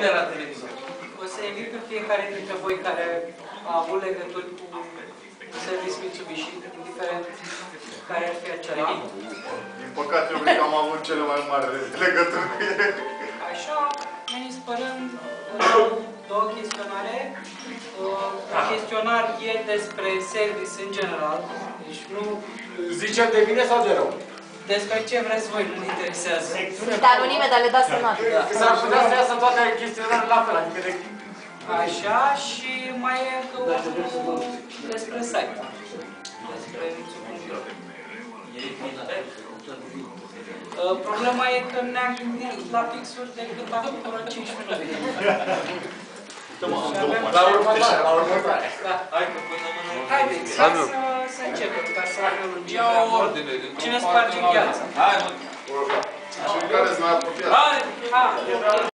de la televizor. O să invit pe fiecare dintre voi care a avut legături cu serviciul Mitsubishi, indiferent care ar fi acela. Din păcate, eu cred că am avut cele mai mari legături cu ele. Așa, veniți părând două chestionare. Un chestionar e despre service în general, deci nu... Zicem de bine sau de rău? Despre ce vreți voi, nu-mi interesează. Sunt anonime, dar le dați semnal. S-ar putea să iasă toate chestionarele la fel, adică de... Așa, și mai e încă unul despre site. Despre Mitsu.ro. Problema e că ne-am gândit la pixuri decât acum vreo 5 minute. La următoare, la următoare. Haideți, să începem, ca să prelungim prea mult. Cine sparge gheața? Cei care sunt mai apropiați. Hai, ok.